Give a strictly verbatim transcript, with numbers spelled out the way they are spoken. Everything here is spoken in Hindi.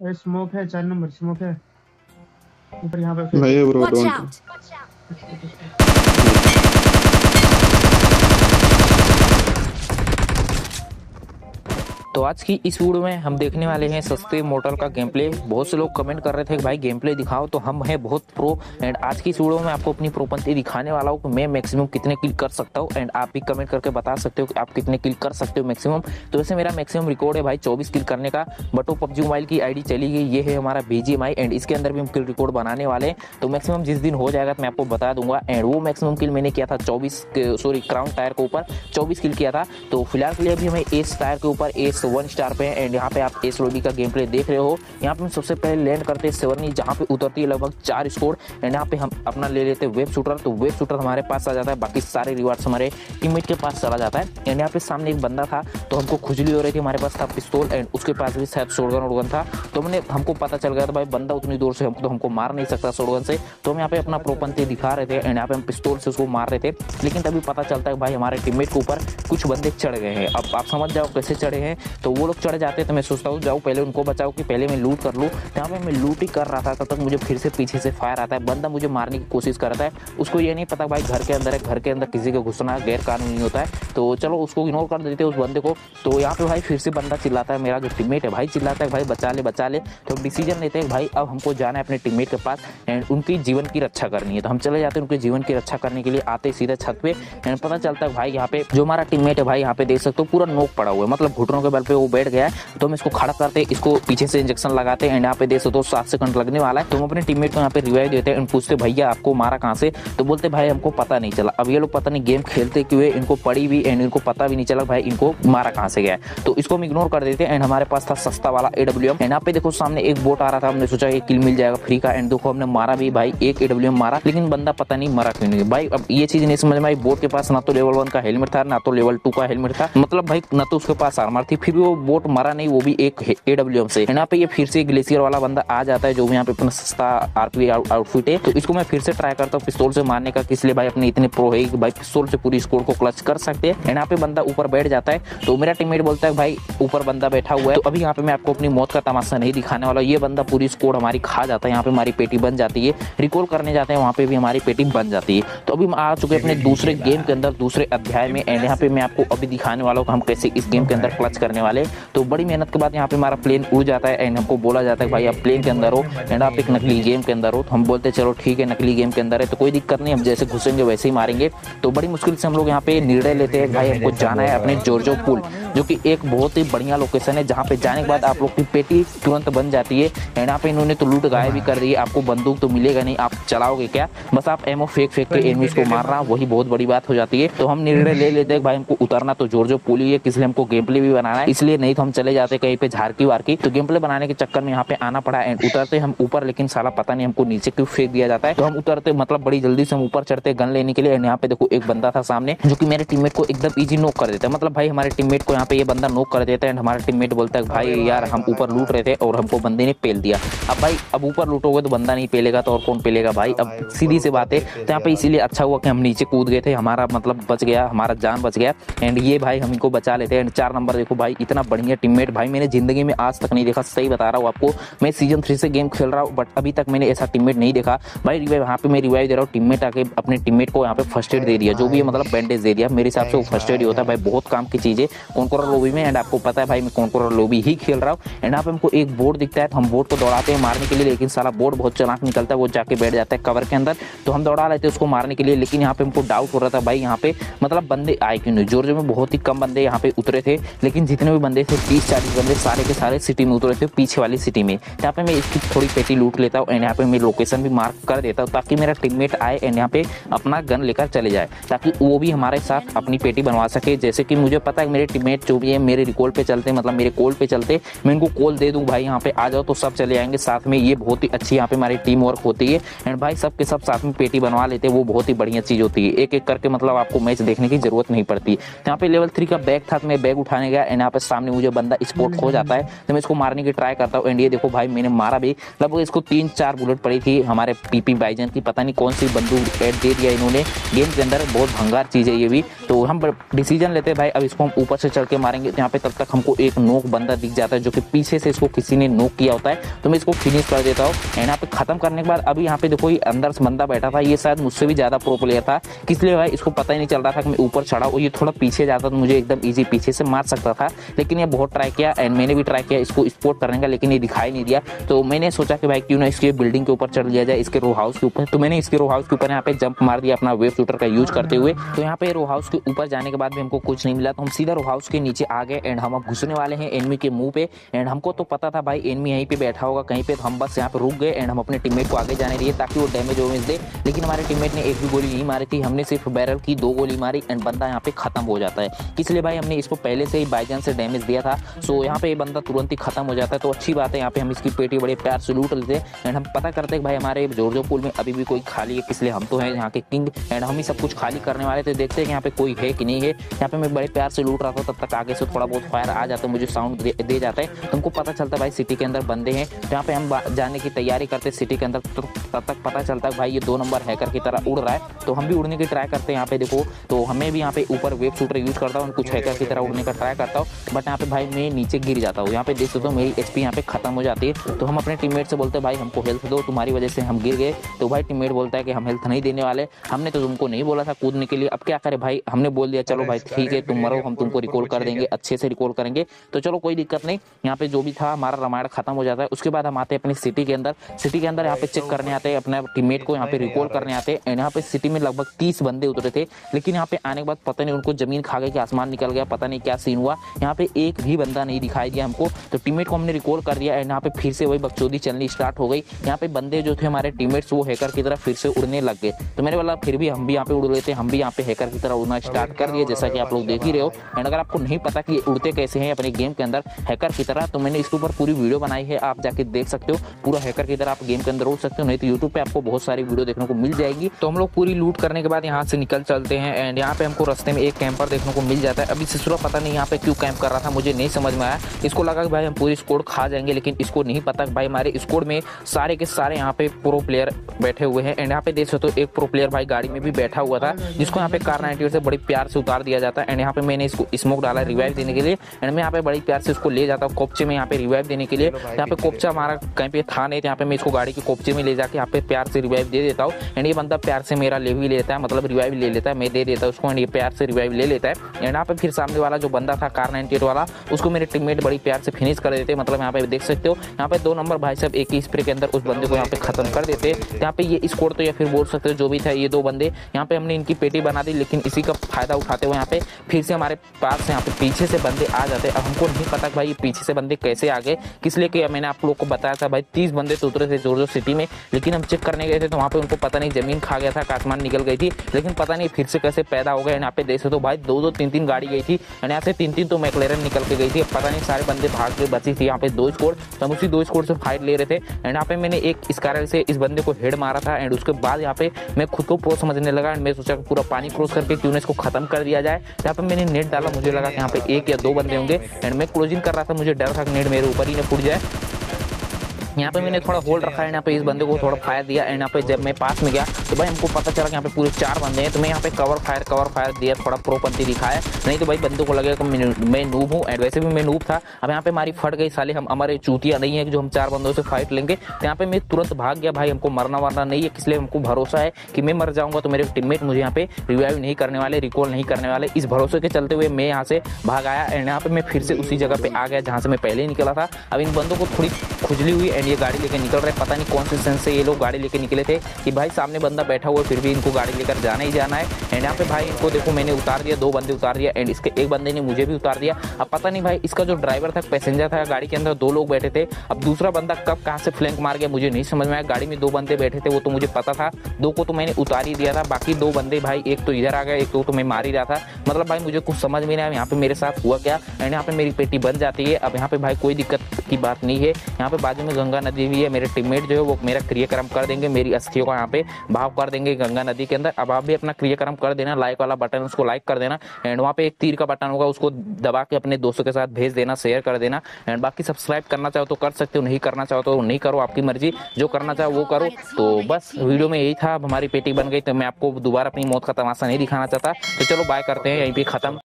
ए, स्मोक है, चार नंबर स्मोक है ऊपर यहाँ पे फिर। नहीं है ब्रो, Watch डोंट। out! नहीं। तो आज की इस वीडियो में हम देखने वाले हैं सस्ते मोटल का गेम प्ले। बहुत से लोग कमेंट कर रहे थे कि भाई गेम प्ले दिखाओ, तो हम हैं बहुत प्रो। एंड आज की इस वीडियो में आपको अपनी प्रोपंती दिखाने वाला हूँ कि मैं मैक्सिमम कितने किल कर सकता हूँ। एंड आप भी कमेंट करके बता सकते हो कि आप कितने किल कर सकते हो मैक्सिमम। तो वैसे मेरा मैक्सिमम रिकॉर्ड है भाई चौबीस किल करने का, बट वो पबजी मोबाइल की आईडी चली गई। ये है हमारा बीजीएमआई एंड इसके अंदर भी हम किल रिकॉर्ड बनाने वाले हैं। तो मैक्सिमम जिस दिन हो जाएगा तो मैं आपको बता दूंगा। एंड वो मैक्सिमम किल मैंने किया था चौबीस, सॉरी क्राउन टायर के ऊपर चौबीस किल किया था। तो फिलहाल के लिए अभी हमें एस टायर के ऊपर एस वन स्टार पे। एंड यहाँ पे आप एस लोबी का गेम प्ले देख रहे हो। यहाँ पे हम सबसे पहले लैंड करते हैं सेवरनी, जहाँ पे उतरती है लगभग चार स्कोर। एंड यहाँ पे हम अपना ले लेते हैं वेब शूटर। तो वेब शूटर हमारे पास आ जाता है, बाकी सारे रिवार्ड्स हमारे टीममेट के पास चला जाता है। एंड यहाँ पे सामने एक बंदा था, तो हमको खुजली हो रही थी, हमारे पास था पिस्तौल एंड उसके पास भी शायद शॉटगन वोटगन था। तो हमने हमको पता चल गया था भाई बंदा उतनी दूर से हमको तो हमको मार नहीं सकता शॉटगन से। तो हम यहाँ पे अपना प्रोपंती दिखा रहे थे एंड यहाँ पे हम पिस्तौल से उसको मार रहे थे। लेकिन तभी पता चलता है भाई हमारे टीममेट के ऊपर कुछ बंदे चढ़ गए हैं। अब आप समझ जाओ कैसे चढ़े हैं। तो वो लोग चढ़ जाते हैं तो मैं सोचता हूँ जाऊँ पहले उनको बचाओ कि पहले मैं लूट कर लूँ। यहाँ पे मैं लूट ही कर रहा था, तब तक मुझे फिर से पीछे से फायर आता है। बंदा मुझे मारने की कोशिश करता है, उसको ये नहीं पता भाई घर के अंदर है, घर के अंदर किसी को घुसना गैर कानूनी होता है। तो चलो उसको इग्नोर कर देते हैं उस बंदे को। तो यहाँ पे भाई फिर से बंदा चिल्लाता है, मेरा जो टीममेट है भाई चिल्लाता है भाई बचा ले बचा ले। तो डिसीजन लेते हैं भाई अब हमको जाना है अपने टीममेट के पास एंड उनकी जीवन की रक्षा करनी है। तो हम चले जाते हैं उनके जीवन की रक्षा करने के लिए। आते सीधे छत पे एंड पता चलता है भाई यहाँ पे जो हमारा टीममेट है भाई यहाँ पे देख सकते हो पूरा नोक पड़ा हुआ है, मतलब घुटनों के बल पे वो बैठ गया है। तो हम इसको खड़ा करते, इसको पीछे से इंजेक्शन लगाते हैं एंड यहाँ पे देख सकते हो सात सेकंड लगने वाला है। तो हम अपने टीममेट को यहाँ पे रिवाइव देते हैं एंड पूछते भैया आपको मारा कहाँ से। तो बोलते भाई हमको पता नहीं चला। अब ये लोग पता नहीं गेम खेलते क्यों है, इनको पड़ी भी एंड इनको पता भी नहीं चला भाई इनको मारा कहाँ से गया है। तो इसको हम इग्नोर कर देते हैं एंड हमारे पास था सस्ता वाला एडब्ल्यूएम। एंड यहाँ पे देखो सामने एक बोट आ रहा था, हमने सोचा एक किल मिल जाएगा फ्री का। एंड देखो हमने मारा भी भाई, एक एडब्ल्यूएम मारा, लेकिन बंदा पता नहीं मरा क्यों नहीं भाई। अब ये चीज नहीं समझ में आई, बोट के पास ना तो लेवल वन का हेलमेट था ना तो लेवल टू का हेलमेट था, मतलब भाई ना तो उसके पास आर्मर थी, फिर भी वो बोट मरा नहीं, वो भी एक एडब्ल्यूएम से। यहाँ पे ये फिर से ग्लेशियर वाला बंदा आ जाता है जो भी यहाँ पे अपना सस्ता आरपी आउटफिट है। तो इसको मैं फिर से ट्राई करता हूँ पिस्तौल से मारने का, इसलिए भाई अपने इतने प्रो है कि भाई पिस्तौल से पूरी स्कोर को क्लच कर सकते हैं। यहाँ पे बंदा ऊपर बैठ जाता है, तो मेरा टीममेट बोलता है भाई ऊपर बंदा बैठा हुआ है। तो अभी यहाँ पे मैं आपको अपनी मौत का तमाशा नहीं दिखाने वाला। ये बंदा पूरी स्कोर हमारी खा जाता है, यहाँ पे हमारी पेटी बन जाती है। रिकॉल करने जाते हैं वहाँ पे भी हमारी पेटी बन जाती है। तो अभी हम आ चुके हैं अपने दूसरे गेम के अंदर, दूसरे अध्याय में। एंड यहाँ पे मैं आपको अभी दिखाने वाला हूँ हम कैसे इस गेम के अंदर क्लच करने वाले। तो बड़ी मेहनत के बाद यहाँ पे हमारा प्लेन उड़ जाता है एंड हमको बोला जाता है भाई आप प्लेन के अंदर हो एंड आप एक नकली गेम के अंदर हो। तो हम बोलते चलो ठीक है नकली गेम के अंदर है तो कोई दिक्कत नहीं, हम जैसे घुसेंगे वैसे ही मारेंगे। तो बड़ी मुश्किल से हम लोग यहाँ पे निर्णय लेते हैं भाई हमको जाना है अपने जॉर्जो पूल, जो कि एक बहुत ही बढ़िया लोकेशन है, जहाँ पे जाने के बाद आप लोग की पेटी तुरंत बन जाती है। एंड यहाँ पे इन्होंने तो लूट गायब भी कर दी है, आपको बंदूक तो मिलेगा नहीं, आप चलाओगे क्या, बस आप एमओ फेंक फेंक के एनिमीज को मारना, वही बहुत बड़ी बात हो जाती है। तो हम निर्णय ले लेते हैं भाई हमको उतरना तो जॉर्जो पूल ही है, इसलिए हमको गेम प्ले भी बनाना है, इसलिए नहीं तो हम चले जाते कहीं पे झारकी वारकी। तो गेम प्ले बनाने के चक्कर में यहाँ पे आना पड़ा एंड उतरते हम ऊपर, लेकिन साला पता नहीं हमको नीचे क्यों फेंक दिया जाता है। तो हम उतरते मतलब बड़ी जल्दी से हम ऊपर चढ़ते गन लेने के लिए। एंड यहाँ पे देखो एक बंदा था सामने जो कि मेरे टीममेट को एकदम इजी नॉक कर देता है, मतलब भाई हमारे टीममेट को यहाँ पे ये बंदा नॉक कर देता है। एंड हमारा टीममेट बोलता है भाई यार हम ऊपर लूट रहे थे और हमको बंदे ने पेल दिया। अब भाई अब ऊपर लूटोगे तो बंदा नहीं पेलेगा तो और कौन पेलेगा भाई, अब सीधी सी बात है। तो यहाँ पे इसीलिए अच्छा हुआ कि हम नीचे कूद गए थे, हमारा मतलब बच गया, हमारा जान बच गया। एंड ये भाई हम इनको बचा लेते हैं। एंड चार नंबर देखो भाई इतना बढ़िया टीममेट भाई मैंने जिंदगी में आज तक नहीं देखा, सही बता रहा हूँ आपको। मैं सीजन थ्री से गेम खेल रहा हूँ बट अभी तक मैंने ऐसा टीममेट नहीं देखा भाई। रिवाइव यहाँ पे मैं रिवाइव दे रहा हूँ, टीममेट आके अपने टीममेट को यहाँ पे फर्स्ट एड दे दिया, जो भी है मतलब बैंडेज दे दिया। मेरे हिसाब से वो फर्स्ट एड ही होता है भाई, बहुत काम की चीज है कॉन्करर लॉबी में। एंड आपको पता है भाई मैं कॉन्करर लॉबी ही खेल रहा हूँ। एंड यहाँ पे हमको एक बोर्ड दिखता है तो हम बोर्ड को दौड़ाते हैं मारने के लिए, लेकिन सारा बोर्ड बहुत चालाक निकलता है, वो जाके बैठ जाता है कवर के अंदर। तो हम दौड़ा लेते हैं उसको मारने के लिए, लेकिन यहाँ पे हमको डाउट हो रहा था भाई यहाँ पे मतलब बंदे आए क्यों नहीं। जॉर्जो में बहुत ही कम बंदे यहाँ पे उतरे थे, लेकिन जितने भी बंदे थे तीस चालीस बंदे सारे के सारे सिटी में उतरे थे, पीछे वाली सिटी में। यहाँ पे मैं इसकी थोड़ी पेटी लूट लेता हूँ एंड यहाँ पे मैं लोकेशन भी मार्क कर देता हूँ ताकि मेरा टीममेट आए एंड यहाँ पे अपना गन लेकर चले जाए, ताकि वो भी हमारे साथ अपनी पेटी बनवा सके। जैसे कि मुझे पता है मेरे टीममेट जो भी है मेरे रिकॉल पे चलते, मतलब मेरे कॉल पे चलते, मैं इनको कॉल दे दूँ भाई यहाँ पे आ जाओ तो सब चले आएंगे साथ में। ये बहुत ही अच्छी यहाँ पे हमारी टीम वर्क होती है एंड भाई सब के सब साथ में पेटी बनवा लेते हैं, वो बहुत ही बढ़िया चीज होती है। एक एक करके मतलब आपको मैच देखने की जरूरत नहीं पड़ती। यहाँ पे लेवल थ्री का बैग था, मैं बैग उठाने गया एंड यहाँ पे सामने मुझे बंदा स्पॉट हो जाता है, तो मैं इसको मारने की ट्राई करता हूँ। एंड ये देखो भाई मैंने मारा भी, लगभग इसको तीन चार बुलेट पड़ी थी हमारे पीपी बाईजन की, पता नहीं कौन सी बंदूक ऐड दे दिया इन्होंने गेम के अंदर, बहुत भंगार चीज़ है ये भी। तो हम डिसीजन लेते हैं भाई अब इसको हम ऊपर से चढ़ के मारेंगे। तो यहाँ पे तब तक हमको एक नोक बंदा दिख जाता है जो कि पीछे से इसको किसी ने नोक किया होता है, तो मैं इसको फिनिश कर देता हूँ। एंड यहाँ पे खत्म करने के बाद अभी यहाँ पे देखो ये अंदर से बंदा बैठा था, ये शायद मुझसे भी ज्यादा प्रो प्लेयर था, इसलिए भाई इसको पता ही नहीं चल रहा था कि मैं ऊपर चढ़ा हूँ। ये थोड़ा पीछे जाता तो मुझे एकदम ईजी पीछे से मार सकता था, लेकिन ये बहुत ट्राई किया एंड मैंने भी ट्राई किया इसको स्पॉट करने का, लेकिन ये दिखाई नहीं दिया। तो मैंने सोचा कि भाई क्यों ना इसके बिल्डिंग के ऊपर चढ़ लिया जाए, इसके रो हाउस के ऊपर। तो मैंने इसके रो हाउस के ऊपर यहाँ पे जंप मार दिया अपना वेव शूटर का यूज करते हुए। तो यहाँ पे रो हाउस के ऊपर जाने के बाद भी हमको कुछ नहीं मिला, तो हम सीधा रो हाउस के नीचे आ गए एंड हम अब घुसने वाले हैं एनिमी के मुंह पे। एंड हमको तो पता था भाई एनिमी यहीं पे बैठा होगा कहीं पे, तो हम बस यहाँ पे रुक गए एंड हम अपने टीममेट को आगे जाने दिए ताकि वो डैमेज वैमेज दे, लेकिन हमारे टीममेट ने एक भी गोली नहीं मारी थी, हमने सिर्फ बैरल की दो गोली मारी एंड बंदा यहाँ पे खत्म हो जाता है। इसलिए भाई हमने इसको पहले से ही बाईजान से डैमेज दिया था, सो यहाँ पे ये बंदा तुरंत ही खत्म हो जाता है। तो अच्छी बात है, यहाँ पे हम इसकी पेटी बड़े प्यार से लूट लेते हैं एंड हम पता करते हैं भाई हमारे जोरजो पुल में अभी भी कोई खाली है, इसलिए हम तो हैं यहाँ के किंग एंड हम ही सब कुछ खाली करने वाले थे। देखते हैं कि यहाँ पे कोई है कि नहीं है। यहाँ पे मैं बड़े प्यार से लूट रहा था, तब तक आगे से थोड़ा बहुत फायर आ जाता है, मुझे साउंड दे, दे जाता है, तुमको पता चलता है भाई सिटी के अंदर बंदे हैं। तो यहाँ पे हम जाने की तैयारी करते सिटी के अंदर, तो तब तक पता चलता है भाई ये दो नंबर हैकर की तरह उड़ रहा है, तो हम भी उड़ने की ट्राई करते हैं। यहाँ पे देखो तो हमें भी यहाँ पे ऊपर वेब शूटर यूज करता हूँ, कुछ हैकर की तरह उड़ने का ट्राई करता हूँ, बट यहाँ पे भाई मैं नीचे गिर जाता हूँ। यहाँ पे देख सकते हो मेरी एचपी यहाँ पे खत्म हो जाती है। तो हम अपने टीममेट से बोलते हैं भाई हमको हेल्थ दो, तुम्हारी वजह से हम गिर गए। तो भाई टीममेट बोलता है कि हम हेल्थ नहीं देने वाले, हमने तो तुमको नहीं बोला था कूदने के लिए, अब क्या करें भाई, हमने बोल दिया चलो भाई ठीक है तुम मरो, हम तुमको रिकॉल कर देंगे, अच्छे से रिकॉल करेंगे। तो चलो कोई दिक्कत नहीं, यहाँ पे जो भी था हमारा रामायण खत्म हो जाता है। उसके बाद हम आते हैं अपनी सिटी के अंदर। सिटी के अंदर यहाँ पे चेक करने आते हैं अपने टीममेट को, यहाँ पे रिकॉल करने आते हैं। यहाँ पे सिटी में लगभग तीस बंदे उतरे थे, लेकिन यहाँ पे आने के बाद पता नहीं उनको जमीन खा गई कि आसमान निकल गया, पता नहीं क्या सीन हुआ, यहाँ पे एक भी बंदा नहीं दिखाई दिया हमको। तो टीममेट को हमने रिकॉल कर दिया एंड यहाँ पे फिर से वही बकचोदी चलनी स्टार्ट हो गई। यहाँ पे बंदे जो थे हमारे टीममेट्स वो हैकर की तरह फिर से उड़ने लग गए। तो मैंने बोला फिर भी हम भी यहाँ पे उड़ रहे थे, हम भी यहाँ पे हैकर की तरह उड़ना स्टार्ट कर दिए, जैसा कि आप लोग देख ही रहे हो। एंड अगर आपको नहीं पता कि ये उड़ते कैसे हैं अपने गेम के अंदर हैकर की तरह, तो मैंने इसके ऊपर पूरी वीडियो बनाई है, आप जाके देख सकते हो। पूरा हैकर की तरह आप गेम के अंदर उड़ सकते हो, नहीं तो यूट्यूब पे आपको बहुत सारी वीडियो देखने को मिल जाएगी। तो हम लोग पूरी लूट करने के बाद यहाँ से निकल चलते हैं एंड यहाँ पे हमको रास्ते में एक कैंपर देखने को मिल जाता है। अभी सिसुरा पता नहीं यहाँ पे क्यों कैंप कर रहा था, मुझे नहीं समझ में आया। इसको लगा कि भाई हम पूरी स्क्वाड खा जाएंगे, लेकिन इसको नहीं पता कि भाई हमारे स्क्वाड में सारे के सारे यहाँ पे प्रो प्लेयर बैठे हुए हैं। एंड यहाँ पे देख सकते हो एक प्रो प्लेयर भाई गाड़ी में भी बैठा हुआ था, जिसको यहाँ पे कार नाइनटी से बड़ी प्यार से उतार दिया जाता है। एंड यहाँ पे मैंने इसको स्मोक डाला रिवाइव देने के लिए एंड मैं यहाँ पे बड़ी प्यार से उसको ले जाता हूँ कोपचे में यहाँ पे रिवाइव देने के लिए। यहाँ पे कोपचा हमारा कहीं पे था नहीं, तो यहाँ पे मैं इसको गाड़ी के कोपचे में ले जाके यहाँ पे प्यार से रिवाइव दे देता हूँ। एंड ये बंदा प्यार से मेरा ले भी लेता है, मतलब रिवाइव ले लेता है, मैं दे देता हूँ उसको एंड ये प्यार से रिवाइव ले लेता है। एंड यहाँ पे फिर सामने वाला जो बंदा था कार नाइनटी एट वाला, उसको मेरे टीममेट बड़ी प्यार से फिनिश कर देते, मतलब यहाँ पे देख सकते हो यहाँ पे दो नंबर भाई साहब एक ही स्प्रे के अंदर उस बंदे को यहाँ पे खत्म कर देते। यहाँ पे ये स्कोर तो या फिर बोल सकते हो जो भी था, ये दो बंदे यहाँ पे हमने इनकी पेटी बना दी, लेकिन इसी का फायदा उठाते हुए यहाँ पे फिर से हमारे पास यहाँ पे पीछे से बंदे आ जाते। अब हमको नहीं पता कि भाई ये पीछे से बंदे कैसे आ गए, किस लिए कि मैंने आप लोग को बताया था भाई तीस बंदे तो उतरे थे जोरजो सिटी में, लेकिन हम चेक करने गए थे तो वहाँ पे उनको पता नहीं जमीन खा गया था, आसमान निकल गई थी, लेकिन पता नहीं फिर से कैसे पैदा हो गए। यहाँ पे देख सकते हो भाई दो दो तीन तीन गाड़ी गई थी एंड यहाँ से तीन तीन तो मैकलेरन निकल के गई थी, पता नहीं सारे बंदे भाग के बची थी। यहाँ पे दो स्कोर, तो हम उसी दो स्कोर से फाइट ले रहे थे एंड यहाँ पे मैंने एक स्कारल से इस बंदे को हेड मारा था एंड उसके बाद यहाँ पे मैं खुद को प्रो समझने लगा एंड मैं सोचा पूरा पानी क्रॉस करके क्यों ना इसको खत्म कर दिया जाए। यहाँ पे मैंने नेट डाला, मुझे लगा कि यहाँ पे एक या दो बंदे होंगे एंड मैं क्लोजिंग कर रहा था, मुझे डर था कि नेट मेरे ऊपर ही ना फूट जाए। यहाँ पे मैंने थोड़ा होल्ड रखा है, यहाँ पे इस बंदे को थोड़ा फायर दिया एंड यहाँ पे जब मैं पास में गया तो भाई हमको पता चला कि यहाँ पे पूरे चार बंदे हैं, तो मैं यहाँ पे कवर फायर कवर फायर दिया, थोड़ा प्रोपंती दिखाया, नहीं तो भाई बंदों को लगेगा कि मैं नूब हूँ एंड वैसे भी मैं नूब था। अब यहाँ पे हमारी फट गई, साले हम हमारे चूतिया नहीं है कि जो हम चार बंदों से फाइट लेंगे। तो यहाँ पे मैं तुरंत भाग गया, भाई हमको मरना वरना नहीं है, इसलिए हमको भरोसा है कि मैं मर जाऊंगा तो मेरे टीममेट मुझे यहाँ पे रिवाइव नहीं करने वाले, रिकॉल नहीं करने वाले। इस भरोसे के चलते हुए मैं यहाँ से भाग आया एंड यहाँ पे मैं फिर से उसी जगह पे आ गया जहाँ से मैं पहले ही निकला था। अब इन बंदों को थोड़ी खुजली हुई एंड ये गाड़ी लेकर निकल रहे, पता नहीं कौन से सेंस से ये लोग गाड़ी लेके निकले थे कि भाई सामने बंदा बैठा हुआ है फिर भी इनको गाड़ी लेकर जाना ही जाना है। एंड यहाँ पे भाई इनको देखो मैंने उतार दिया, दो बंदे उतार दिया एंड इसके एक बंदे ने मुझे भी उतार दिया। अब पता नहीं भाई इसका जो ड्राइवर था पैसेंजर था, गाड़ी के अंदर दो लोग बैठे थे, अब दूसरा बंदा कब कहाँ से फ्लैंक मार गया मुझे नहीं समझ में आया। गाड़ी में दो बंदे बैठे थे वो तो मुझे पता था, दो को तो मैंने उतार ही दिया था, बाकी दो बंदे भाई एक तो इधर आ गया, एक तो, तो मैं मार ही रहा था। मतलब भाई मुझे कुछ समझ में नहीं आया यहाँ पे मेरे साथ हुआ क्या एंड यहाँ पे मेरी पेटी बन जाती है। अब यहाँ पे भाई कोई दिक्कत की बात नहीं है, यहाँ पे बाजू में गंगा नदी भी है। मेरे टीममेट जो है वो मेरा क्रियाक्रम कर देंगे, मेरी अस्थियों का यहाँ पे भाव कर देंगे गंगा नदी के अंदर। अब आप भी अपना क्रियाक्रम कर देना, लाइक वाला बटन उसको लाइक कर देना एंड वहाँ पे एक तीर का बटन होगा उसको दबा के अपने दोस्तों के साथ भेज देना, शेयर कर देना एंड बाकी सब्सक्राइब करना चाहो तो कर सकते हो, नहीं करना चाहो तो नहीं करो, आपकी मर्जी, जो करना चाहो वो करो। तो बस वीडियो में यही था। अब हमारी पेटी बन गई तो मैं आपको दोबारा अपनी मौत का तमाशा नहीं दिखाना चाहता। तो चलो बाय करते हैं, यहीं पे खत्म।